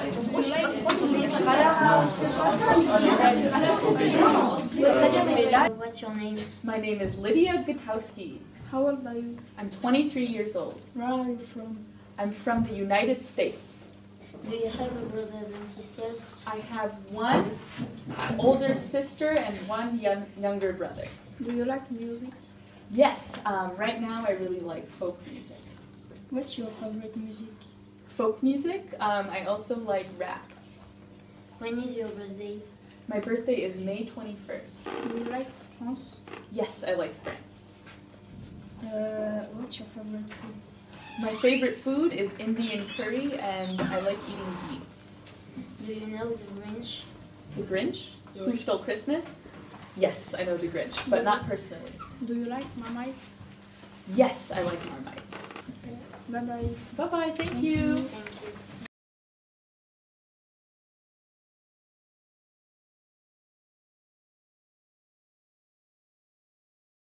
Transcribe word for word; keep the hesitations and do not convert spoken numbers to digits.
What's your name? My name is Lydia Gutowski. How old are you? I'm twenty-three years old. Where are you from? I'm from the United States. Do you have brothers and sisters? I have one older sister and one young, younger brother. Do you like music? Yes, um, right now I really like folk music. What's your favorite music? Folk music, um, I also like rap. When is your birthday? My birthday is May twenty-first. Do you like France? Yes, I like France. Uh, what's your favorite food? My favorite food is Indian curry and I like eating beets. Do you know the Grinch? The Grinch? Yes. Who Stole Christmas? Yes, I know the Grinch, but not personally. Do you like Marmite? Yes, I like Marmite. Bye bye. Bye-bye, thank Thank you. you. Thank